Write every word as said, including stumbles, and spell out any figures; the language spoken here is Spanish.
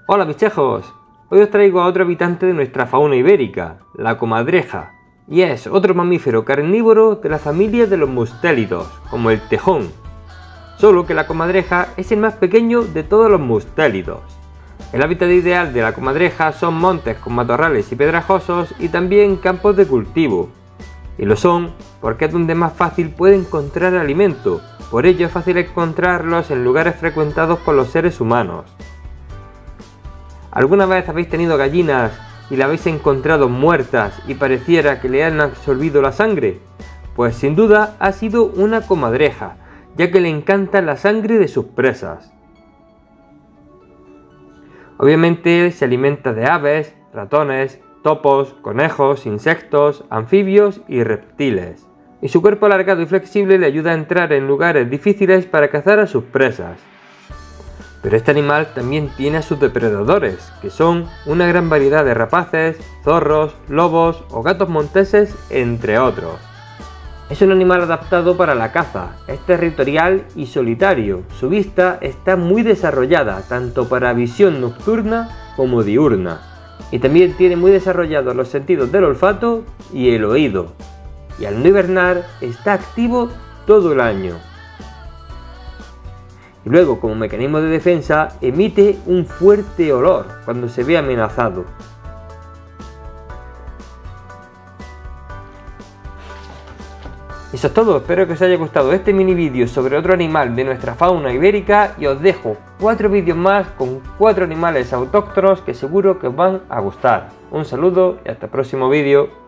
Hola bichejos, hoy os traigo a otro habitante de nuestra fauna ibérica, la comadreja, y es otro mamífero carnívoro de la familia de los mustélidos, como el tejón, solo que la comadreja es el más pequeño de todos los mustélidos. El hábitat ideal de la comadreja son montes con matorrales y pedrajosos y también campos de cultivo, y lo son porque es donde más fácil puede encontrar alimento, por ello es fácil encontrarlos en lugares frecuentados por los seres humanos. ¿Alguna vez habéis tenido gallinas y la habéis encontrado muertas y pareciera que le han absorbido la sangre? Pues sin duda ha sido una comadreja, ya que le encanta la sangre de sus presas. Obviamente se alimenta de aves, ratones, topos, conejos, insectos, anfibios y reptiles. Y su cuerpo alargado y flexible le ayuda a entrar en lugares difíciles para cazar a sus presas. Pero este animal también tiene a sus depredadores, que son una gran variedad de rapaces, zorros, lobos o gatos monteses, entre otros. Es un animal adaptado para la caza, es territorial y solitario. Su vista está muy desarrollada, tanto para visión nocturna como diurna. Y también tiene muy desarrollados los sentidos del olfato y el oído. Y al no hibernar, está activo todo el año. Y luego, como mecanismo de defensa, emite un fuerte olor cuando se ve amenazado. Eso es todo, espero que os haya gustado este mini vídeo sobre otro animal de nuestra fauna ibérica y os dejo cuatro vídeos más con cuatro animales autóctonos que seguro que os van a gustar. Un saludo y hasta el próximo vídeo.